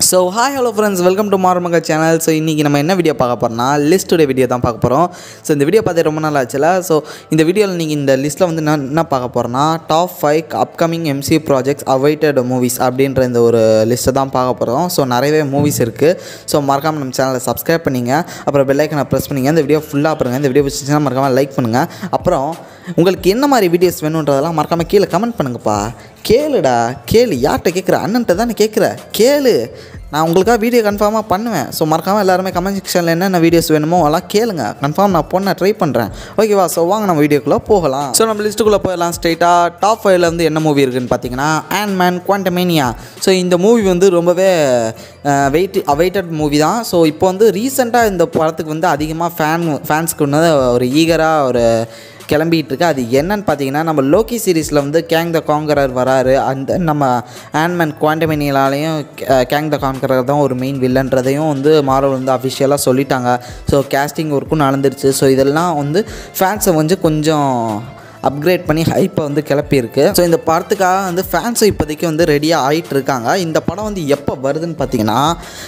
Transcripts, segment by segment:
So hi hello friends, welcome to Marmanga channel. So இன்னைக்கு நம்ம என்ன வீடியோ பார்க்க போறோம்னா லிஸ்டோட வீடியோ தான் பார்க்க போறோம். ஸோ இந்த வீடியோ பார்த்து ரொம்ப நாள் ஆச்சுல. ஸோ இந்த வீடியோவில் நீங்கள் இந்த லிஸ்ட்டில் வந்து என்ன பார்க்க போகிறோன்னா top 5 upcoming MCU projects awaited movies அப்படின்ற இந்த ஒரு லிஸ்ட்டை தான் பார்க்க போகிறோம். ஸோ நிறையவே மூவிஸ் இருக்குது. ஸோ மறக்காமல் நம்ம சேனலை சப்ஸ்கிரைப் பண்ணிங்க, அப்புறம் பெல் ஐக்கனை ப்ரெஸ் பண்ணிங்க. இந்த வீடியோ ஃபுல்லாக பாருங்கள். இந்த வீடியோ பிடிச்சிச்சுன்னா மறக்காமல் லைக் பண்ணுங்கள். அப்புறம் உங்களுக்கு என்ன மாதிரி வீடியோஸ் வேணுன்றதெல்லாம் மறக்காமல் கீழே கமெண்ட் பண்ணுங்கப்பா. கேளுடா, கேளு. யார்கிட்ட கேட்குற? அண்ணன்ட்ட தானே கேட்குற, கேளு. நான் உங்களுக்காக வீடியோ கன்ஃபார்மாக பண்ணுவேன். ஸோ மறக்காமல் எல்லாருமே கமெண்ட் செக்ஷனில் என்னென்ன வீடியோஸ் வேணுமோ அதெல்லாம் கேளுங்க. கன்ஃபார்ம் நான் பொண்ணை ட்ரை பண்ணுறேன். ஓகேவா? ஸோ வாங்க நம்ம வீடியோக்குள்ளே போகலாம். ஸோ நம்ம லிஸ்ட்டுக்குள்ளே போயிடலாம் ஸ்ட்ரெயிட்டாக. டாப் 5ல வந்து என்ன மூவி இருக்குதுன்னு பார்த்தீங்கன்னா ஆண்ட்-மேன் குவாண்டமேனியா. ஸோ இந்த மூவி வந்து ரொம்பவே அவைட்டட் மூவி தான். ஸோ இப்போ வந்து ரீசெண்டாக இந்த படத்துக்கு வந்து அதிகமாக ஃபேன்ஸ்க்கு வந்து ஒரு ஈகராக ஒரு கிளம்பிகிட்டு இருக்கு. அது என்னன்னு பார்த்தீங்கன்னா, நம்ம லோக்கி சீரீஸில் வந்து கேங் த காங்கரர் வராரு. அந்த நம்ம ஆண்ட்-மேன் குவாண்டமேனியாலையும் கேங் த காங்கரர் தான் ஒரு மெயின் வில்லன்றதையும் வந்து மார்வல் வந்து அஃபிஷியலாக சொல்லிட்டாங்க. ஸோ கேஸ்டிங் ஒர்க்கும் நடந்துருச்சு. ஸோ இதெல்லாம் வந்து ஃபேன்ஸை வந்து கொஞ்சம் அப்கிரேட் பண்ணி ஹைப்பை வந்து கிளப்பியிருக்கு. ஸோ இந்த படத்துக்காக வந்து ஃபேன்ஸும் இப்போதைக்கு வந்து ரெடியாக ஆகிட்டு இருக்காங்க. இந்த படம் வந்து எப்போ வருதுன்னு பார்த்தீங்கன்னா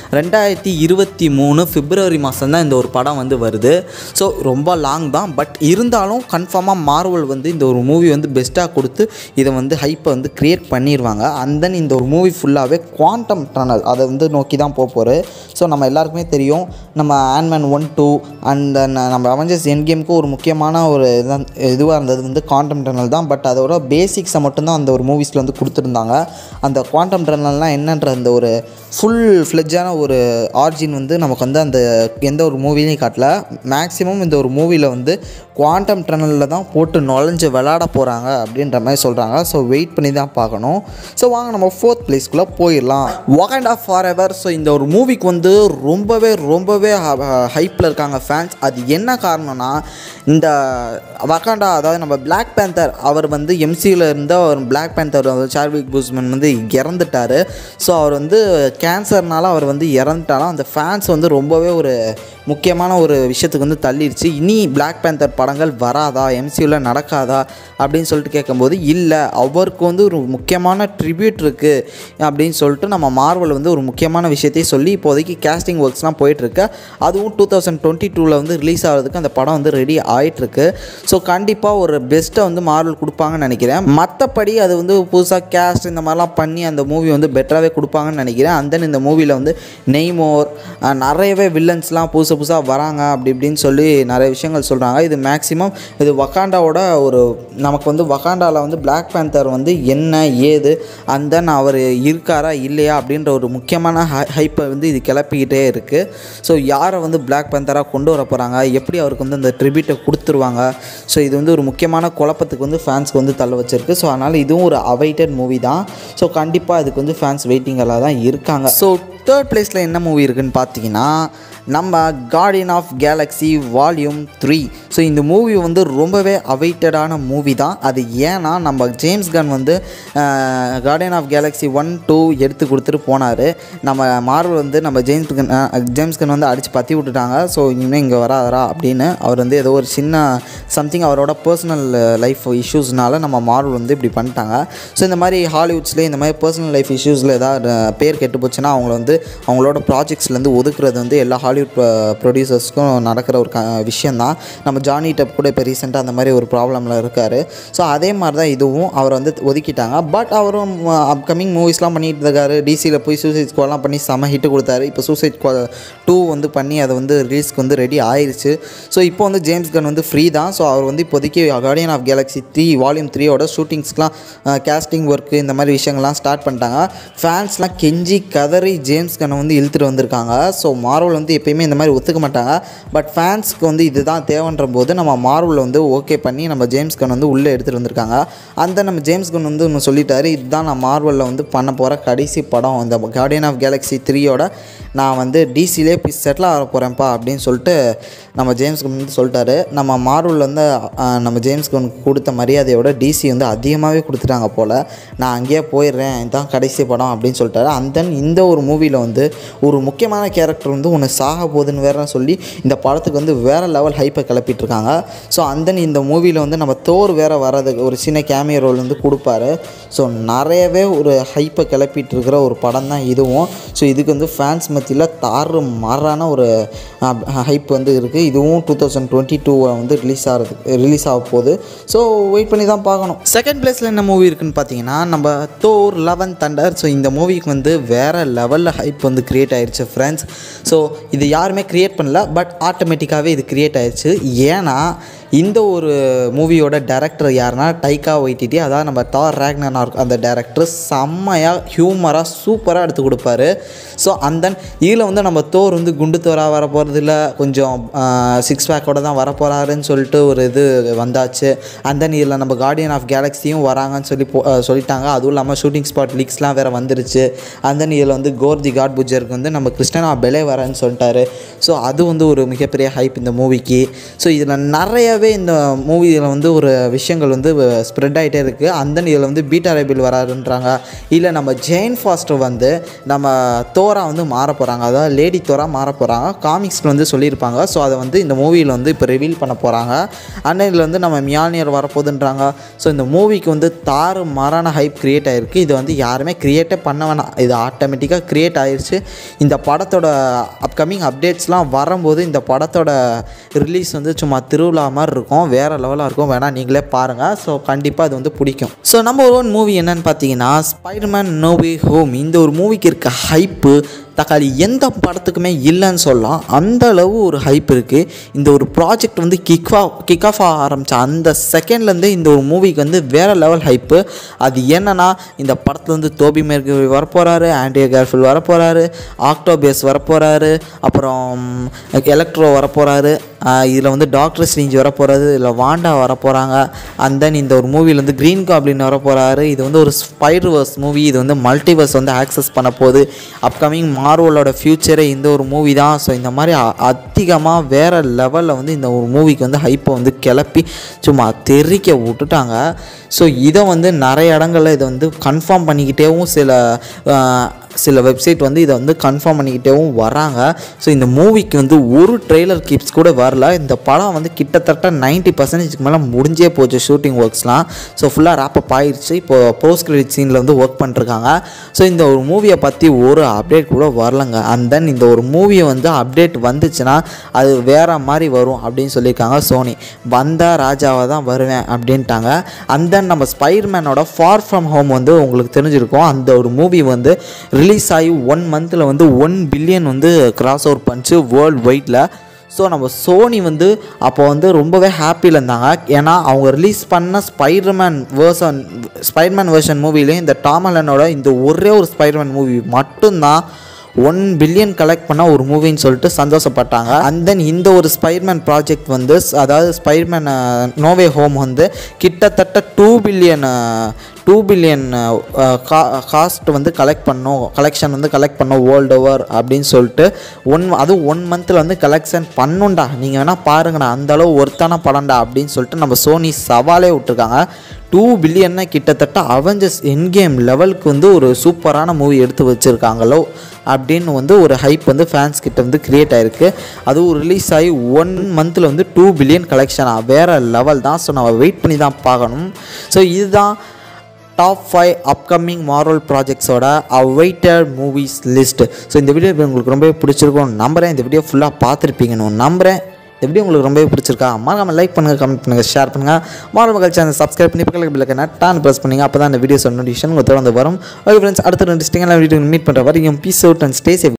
2023 பிப்ரவரி மாதம் தான் இந்த ஒரு படம் வந்து வருது. ஸோ ரொம்ப லாங் தான். பட் இருந்தாலும் கன்ஃபார்மாக மார்வல் வந்து இந்த ஒரு மூவி வந்து பெஸ்ட்டாக கொடுத்து இதை வந்து ஹைப்பை வந்து க்ரியேட் பண்ணிடுவாங்க. அண்ட் தென் இந்த ஒரு மூவி ஃபுல்லாகவே குவாண்டம் டனல் அதை வந்து நோக்கி தான் போகிறாரு. ஸோ நம்ம எல்லாருக்குமே தெரியும், நம்ம ஆண்ட்-மேன் 1, 2 அண்ட் நம்ம அவெஞ்சர்ஸ் எண்ட் கேமுக்கு ஒரு முக்கியமான ஒரு இதுவாக இருந்தது வந்து குவாண்டம் டனல் தான். பட் அதோட பேசிக்ஸை மட்டும்தான் அந்த ஒரு மூவிஸில் வந்து கொடுத்துருந்தாங்க. அந்த குவாண்டம் டனல்னால் என்னன்ற அந்த ஒரு ஃபுல் ஃப்ளெஜ்ஜான ஒரு ஆர்ஜின் வந்து நமக்கு வந்து அந்த எந்த ஒரு மூவிலையும் காட்டல. மேக்ஸிமம் இந்த ஒரு மூவியில் வந்து குவாண்டம் டனலில் தான் போட்டு நுழைஞ்சு விளாட போகிறாங்க அப்படின்ற மாதிரி சொல்கிறாங்க. ஸோ வெயிட் பண்ணி தான் பார்க்கணும். ஸோ வாங்க நம்ம 4th பிளேஸ்க்குள்ளே போயிடலாம். வாகண்டா ஃபாரெவர். ஸோ இந்த ஒரு மூவிக்கு வந்து ரொம்பவே ஹைப்பில் இருக்காங்க ஃபேன்ஸ். அது என்ன காரணம்னா, இந்த வாகண்டா, அதாவது நம்ம பிளாக் பேந்தர், அவர் வந்து MCUவில் இருந்த ஒரு பிளாக் பேந்தர் சார்விக் பூஸ்மன் வந்து இறந்துட்டார். ஸோ அவர் வந்து கேன்சர்னால அவர் வந்து இறந்துட்டாலும் அந்த ஃபேன்ஸ் வந்து ரொம்பவே ஒரு முக்கியமான ஒரு விஷயத்துக்கு வந்து தள்ளிடுச்சு. இனி பிளாக் பேந்தர் படங்கள் வராதா, MCUவில் நடக்காதா அப்படின்னு சொல்லிட்டு கேட்கும்போது, இல்லை, அவருக்கு வந்து ஒரு முக்கியமான ட்ரிபியூட் இருக்குது அப்படின்னு சொல்லிட்டு நம்ம மார்வல் வந்து ஒரு முக்கியமான விஷயத்தையும் சொல்லி இப்போதைக்கு கேஸ்டிங் ஒர்க்ஸ்லாம் போயிட்டுருக்கு. அதுவும் 2022 வந்து ரிலீஸ் ஆகிறதுக்கு அந்த படம் வந்து ரெடி ஆகிட்டுருக்கு. ஸோ கண்டிப்பாக ஒரு பெஸ்ட்டை வந்து மார்வல் கொடுப்பாங்கன்னு நினைக்கிறேன். மற்றபடி அது வந்து புதுசாக கேஸ்ட் இந்த மாதிரிலாம் பண்ணி அந்த மூவி வந்து பெட்டராகவே கொடுப்பாங்கன்னு நினைக்கிறேன். அண்ட் தென் இந்த மூவியில் வந்து நெய்மோர் நிறையவே வில்லன்ஸ்லாம் புதுசாக வராங்க அப்படி இப்படின்னு சொல்லி நிறைய விஷயங்கள் சொல்கிறாங்க. இது மேக்ஸிமம் இது வகாண்டாவோட ஒரு நமக்கு வந்து வகாண்டாவில் வந்து பிளாக் பேந்தர் வந்து என்ன ஏது அண்ட் தென் அவர் இருக்காரா இல்லையா அப்படின்ற ஒரு முக்கியமான ஹைப்பை வந்து இது கிளப்பிக்கிட்டே இருக்குது. ஸோ யாரை வந்து பிளாக் பேந்தராக கொண்டு வர போகிறாங்க, எப்படி அவருக்கு வந்து அந்த ட்ரிபியூட்டை கொடுத்துருவாங்க. ஸோ இது வந்து ஒரு முக்கியமான குழப்பத்துக்கு வந்து ஃபேன்ஸ்க்கு வந்து தள்ள வச்சிருக்கு. ஸோ அதனால் இதுவும் ஒரு அவைட்டட் மூவி தான். ஸோ கண்டிப்பாக அதுக்கு வந்து ஃபேன்ஸ் வெயிட்டிங்கெல்லாம் தான் இருக்காங்க. ஸோ 3rd பிளேஸில் என்ன மூவி இருக்குதுன்னு பார்த்தீங்கன்னா நம்ம Guardian of Galaxy volume 3. So இந்த மூவி வந்து ரொம்பவே அவைட்டடான மூவி தான். அது ஏன்னா நம்ம ஜேம்ஸ் கன் வந்து கார்டியன் ஆஃப் கேலக்ஸி 1, 2 எடுத்து கொடுத்துட்டு போனார். நம்ம மார்வல் வந்து நம்ம ஜேம்ஸ் கன் வந்து அடித்து பற்றி விட்டுட்டாங்க. ஸோ இனிமேல் இங்கே வராதரா அப்படின்னு அவர் வந்து ஏதோ ஒரு சின்ன சம்திங் அவரோட பர்சனல் லைஃப் இஷ்யூஸ்னால நம்ம மார்வல் வந்து இப்படி பண்ணிட்டாங்க. ஸோ இந்த மாதிரி ஹாலிவுட்ஸ்லேயே இந்த மாதிரி பர்சனல் லைஃப் இஷ்யூஸில் ஏதாவது பேர் கெட்டு போச்சுன்னா அவங்கள வந்து அவங்களோட ப்ராஜெக்ட்ஸ்லேருந்து ஒதுக்குறது வந்து எல்லா ஹாலிவுட் ப்ரொடியூசர்ஸ்க்கும் நடக்கிற ஒரு விஷயந்தான். நம்ம ஜானி டெப் கூட இப்போ ரீசெண்டாக அந்த மாதிரி ஒரு ப்ராப்ளமில் இருக்கார். ஸோ அதே மாதிரி தான் இதுவும் அவர் வந்து ஒதுக்கிட்டாங்க. பட் அவரும் அப்கமிங் மூவிஸ்லாம் பண்ணிகிட்டு இருக்காரு. டிசியில் போய் சூசைட் ஸ்குவாட்லாம் பண்ணி செம ஹிட்டு கொடுத்தாரு. இப்போ சூசைட் ஸ்குவாட் 2 வந்து பண்ணி அதை வந்து ரிலீஸ்க்கு வந்து ரெடி ஆயிடுச்சு. ஸோ இப்போ வந்து ஜேம்ஸ் கன் வந்து ஃப்ரீ தான். ஸோ அவர் வந்து இப்போதைக்கு கார்டியன் ஆஃப் கேலக்ஸி 3 வால்யூம் 3 ஷூட்டிங்ஸ்லாம் கேஸ்டிங் ஒர்க்கு இந்த மாதிரி விஷயங்கள்லாம் ஸ்டார்ட் பண்ணிட்டாங்க. ஃபேன்ஸ்லாம் கெஞ்சி கதறி ஜேம்ஸ் கன்னை வந்து இழுத்துட்டு வந்திருக்காங்க. ஸோ மார்வல் வந்து எப்பயுமே இந்த மாதிரி ஒத்துக்க மாட்டாங்க. பட் ஃபேன்ஸ்க்கு வந்து இதுதான் தேவைன்ற போது நம்ம மார்வல் வந்து ஓகே பண்ணி நம்ம ஜேம்ஸ் கன் வந்து உள்ளே எடுத்துகிட்டு வந்திருக்காங்க. அந்த நம்ம ஜேம்ஸ் கன் வந்து ஒன்று சொல்லிட்டாரு, இதுதான் நான் மார்வலில் வந்து பண்ண போகிற கடைசி படம். இந்த கார்டியன் ஆஃப் கேலக்ஸி 3 நான் வந்து டிசிலே போய் செட்டில் ஆக போகிறேன்ப்பா அப்படின்னு சொல்லிட்டு நம்ம ஜேம்ஸ் கன் வந்து சொல்லிட்டாரு. நம்ம மார்வல் வந்து நம்ம ஜேம்ஸ் கன் கொடுத்த மரியாதையோட டிசி வந்து அதிகமாகவே கொடுத்துட்டாங்க போல். நான் அங்கேயே போயிடுறேன், இதுதான் கடைசி படம் அப்படின்னு சொல்லிட்டாரு. அண்ட் தென் இந்த ஒரு மூவியில் வந்து ஒரு முக்கியமான கேரக்டர் வந்து ஒன்று சாக போகுதுன்னு வேற சொல்லி இந்த படத்துக்கு வந்து வேறு லெவல் ஹைப்பை கிளப்பிட்டாங்க. பண்ணிகிட்ருக்காங்க. ஸோ அந்தன் இந்த மூவியில் வந்து நம்ம தோர் வேறு வரதுக்கு ஒரு சின்ன கேமியோ ரோல் வந்து கொடுப்பாரு. ஸோ நிறையவே ஒரு ஹைப்பை கிளப்பிட்டு இருக்கிற ஒரு படம் தான் இதுவும். ஸோ இதுக்கு வந்து ஃபேன்ஸ் மத்தியில் தாறு மாறான ஒரு ஹைப் வந்து இருக்குது. இதுவும் 2022 வந்து ரிலீஸ் ஆக போகுது. ஸோ வெயிட் பண்ணி தான் பார்க்கணும். செகண்ட் பிளேஸில் என்ன மூவி இருக்குதுன்னு பார்த்தீங்கன்னா நம்ம Thor Love and Thunder. So இந்த மூவிக்கு வந்து வேறு லெவலில் ஹைப் வந்து க்ரியேட் ஆயிடுச்சு ஃப்ரெண்ட்ஸ். ஸோ இது யாருமே க்ரியேட் பண்ணல, பட் ஆட்டோமேட்டிக்காகவே இது க்ரியேட் ஆயிடுச்சு. ஏன்னா இந்த ஒரு மூவியோட டைரக்டர் யாருன்னா டைகா வைட்டிட்டி. அதாவது நம்ம தார் ராக்னராக் அந்த டைரக்டர் செம்மையாக ஹியூமராக சூப்பராக எடுத்து கொடுப்பாரு. ஸோ அந்தன் இதில் வந்து நம்ம தோர் வந்து குண்டு தோராக வர போகிறதில்ல, கொஞ்சம் சிக்ஸ் பேக்கோடு தான் வரப்போகிறாருன்னு சொல்லிட்டு ஒரு இது வந்தாச்சு. அண்ட் தென் இதில் நம்ம கார்டியன் ஆஃப் கேலக்ஸியும் வராங்கன்னு சொல்லிட்டாங்க. அதுவும் இல்லாமல் ஷூட்டிங் ஸ்பாட் லீக்ஸ்லாம் வேறு வந்துருச்சு. அண்ட் தென் இதில் வந்து கோர்தி காட் புஜருக்கு வந்து நம்ம கிறிஸ்டனா பெலே வரேன்னு சொல்லிட்டாரு. ஸோ அது வந்து ஒரு மிகப்பெரிய ஹைப் இந்த மூவிக்கு. ஸோ இதில் நிறைய இந்த மூவியில் வந்து ஒரு விஷயங்கள் வந்து ஸ்ப்ரெட் ஆகிட்டே இருக்குது. அந்த இதில் வந்து பீட்டா ரேபிள் வராருன்றாங்க. இல்லை நம்ம ஜெயின் ஃபாஸ்டர் வந்து நம்ம தோரா வந்து மாற போகிறாங்க, அதாவது லேடி தோரா மாற போகிறாங்க. காமிக்ஸில் வந்து சொல்லியிருப்பாங்க. ஸோ அதை வந்து இந்த மூவியில் வந்து இப்போ ரிவீல் பண்ண போகிறாங்க. அன்னையில் வந்து நம்ம மியால்னியர் வரப்போகுதுன்றாங்க. ஸோ இந்த மூவிக்கு வந்து தாறு மாறான ஹைப் க்ரியேட் ஆகிருக்கு. இது வந்து யாருமே க்ரியேட்டே பண்ண வேணாம், இது ஆட்டோமேட்டிக்காக க்ரியேட் ஆகிடுச்சு. இந்த படத்தோட அப்கமிங் அப்டேட்ஸ்லாம் வரும்போது இந்த படத்தோட ரிலீஸ் வந்து சும்மா திருவிழா மாதிரி இருக்கும், வேறு லெவலாக இருக்கும். வேணால் நீங்களே பாருங்கள். ஸோ கண்டிப்பாக அது வந்து பிடிக்கும். ஸோ நம்பர் 1 மூவி என்னன்னு பார்த்தீங்கன்னா ஸ்பைடர்மேன் நோ வே ஹோம். இந்த ஒரு மூவிக்கு இருக்க ஹைப்பு தக்காளி எந்த படத்துக்குமே இல்லைன்னு சொல்லலாம். அந்த அளவு ஒரு ஹைப் இருக்குது. இந்த ஒரு ப்ராஜெக்ட் வந்து கிக் ஆஃப் ஆரம்பித்த அந்த செகண்ட்லேருந்து இந்த ஒரு மூவிக்கு வந்து வேறு லெவல் ஹைப்பு. அது என்னென்னா இந்த படத்தில் வந்து டோபி மெர்குரி வரப்போகிறாரு, ஆண்ட்ரியா கேர்ஃபில் வரப்போகிறாரு, ஆக்டோபஸ் வரப்போகிறாரு, அப்புறம் எலக்ட்ரோ வரப்போகிறாரு, இதில் வந்து டாக்டர் ஸ்ட்ரேஞ்ச் வரப்போகிறது, இதில் வாண்டா வரப்போகிறாங்க. அண்ட் தென் இந்த ஒரு மூவியில் வந்து க்ரீன் காப்ளின் வரப்போகிறாரு. இது வந்து ஒரு ஸ்பைடர்வர்ஸ் மூவி. இது வந்து மல்டிவர்ஸ் வந்து ஆக்சஸ் பண்ண போகுது. அப்கமிங் மார்வலோட ஃப்யூச்சரே இந்த ஒரு மூவி தான். ஸோ இந்த மாதிரி அதிகமாக வேறு லெவலில் வந்து இந்த ஒரு மூவிக்கு வந்து ஹைப்பை வந்து கிளப்பி சும்மா தெறிக்க விட்டுட்டாங்க. ஸோ இதை வந்து நிறைய இடங்களில் இதை வந்து கன்ஃபார்ம் பண்ணிக்கிட்டேவும் சில வெப்சைட் வந்து இதை வந்து கன்ஃபார்ம் பண்ணிக்கிட்டேவும் வராங்க. ஸோ இந்த மூவிக்கு வந்து ஒரு ட்ரெய்லர் கிளிப்ஸ் கூட வரல. இந்த படம் வந்து கிட்டத்தட்ட 90% மேலே முடிஞ்சே போச்சு ஷூட்டிங் ஒர்க்ஸ்லாம். ஸோ ஃபுல்லாக ரேப்பப் ஆயிடுச்சு. இப்போது போஸ்ட் கிரெடிட் சீனில் வந்து ஒர்க் பண்ணிருக்காங்க. ஸோ இந்த ஒரு மூவியை பற்றி ஒரு அப்டேட் கூட வரலங்க. அண்ட் தென் இந்த ஒரு மூவியை வந்து அப்டேட் வந்துச்சுன்னா அது வேறு மாதிரி வரும் அப்படின்னு சொல்லியிருக்காங்க சோனி. வந்தால் ராஜாவாக தான் வருவேன் அப்படின்ட்டாங்க. அண்ட் தென் நம்ம ஸ்பைடர்மேனோட ஃபார் ஃப்ரம் ஹோம் வந்து உங்களுக்கு தெரிஞ்சிருக்கும். அந்த ஒரு மூவி வந்து ரிலீஸ் ஆகி 1 மந்தில் வந்து 1 பில்லியன் வந்து கிராஸ் ஓவர் பண்ணிச்சு வேர்ல்டு வைடில். ஸோ நம்ம சோனி வந்து அப்போ வந்து ரொம்பவே ஹாப்பியில் இருந்தாங்க. ஏன்னா அவங்க ரிலீஸ் பண்ண ஸ்பைடர்மேன் வெர்ஷன் மூவிலையும் இந்த டாம் ஹாலண்டோட இந்த ஒரே ஒரு ஸ்பைடர்மேன் மூவி மட்டும்தான் 1 பில்லியன் கலெக்ட் பண்ண ஒரு மூவின்னு சொல்லிட்டு சந்தோஷப்பட்டாங்க. அண்ட் தென் இந்த ஒரு ஸ்பைடர்மேன் ப்ராஜெக்ட் வந்து அதாவது ஸ்பைடர்மேன் நோ வே ஹோம் வந்து கிட்டத்தட்ட 2 பில்லியன் காஸ்ட் வந்து கலெக்ஷன் வந்து கலெக்ட் பண்ணோம் வேர்ல்டு ஓவர் அப்படின்னு சொல்லிட்டு அதுவும் 1 மந்தில் வந்து கலெக்ஷன் பண்ணுண்டா, நீங்கள் வேணால் பாருங்கண்ணா, அந்தளவு ஒர்த்தான படம்டா அப்படின்னு சொல்லிட்டு நம்ம சோனி சவாலே விட்டுருக்காங்க. 2 பில்லியன்னா கிட்டத்தட்ட அவெஞ்சர்ஸ் என்கேம் லெவலுக்கு வந்து ஒரு சூப்பரான மூவி எடுத்து வச்சுருக்காங்களோ அப்படின்னு வந்து ஒரு ஹைப் வந்து ஃபேன்ஸ் கிட்ட வந்து க்ரியேட் ஆகிருக்கு. அதுவும் ரிலீஸ் ஆகி 1 மந்தில் வந்து 2 பில்லியன் கலெக்ஷனாக வேறு லெவல் தான். ஸோ நம்ம வெயிட் பண்ணி தான் பார்க்கணும். ஸோ இதுதான் டாப் 5 அப்கமிங் மார்வல் ப்ராஜெக்ட்ஸோட அவைட்டட் மூவிஸ் லிஸ்ட். ஸோ இந்த வீடியோ உங்களுக்கு ரொம்பவே பிடிச்சிருக்கும் நம்புகிறேன். இந்த வீடியோ ஃபுல்லாக பார்த்துருப்பீங்கன்னு நம்புகிறேன். இந்த வீடியோ உங்களுக்கு ரொம்பவே பிடிச்சிருக்கா மறக்காம லைக் பண்ணுங்கள், கமெண்ட் பண்ணுங்கள், ஷேர் பண்ணுங்கள். மார்வல் மக்கள் சேனல் சப்ஸ்கிரைப் பண்ணி பக்கத்தில் பெல் ஐகானை டான் ப்ரெஸ் பண்ணுங்கள். அப்போ தான் இந்த வீடியோஸ் நோட்டிஃபிகேஷன் உங்களுக்கு தொடர்ந்து வரும். ஓகே ஃப்ரெண்ட்ஸ், அடுத்த இன்ட்ரெஸ்டிங்கான வீடியோ மீட் பண்ணுற வரைக்கும் peace out and stay safe.